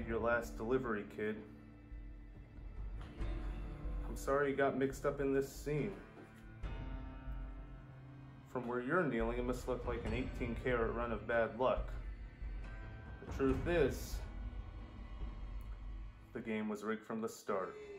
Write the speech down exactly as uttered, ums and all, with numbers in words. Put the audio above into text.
made your last delivery, kid. I'm sorry you got mixed up in this scene. From where you're kneeling, it must look like an eighteen karat run of bad luck. The truth is, the game was rigged from the start.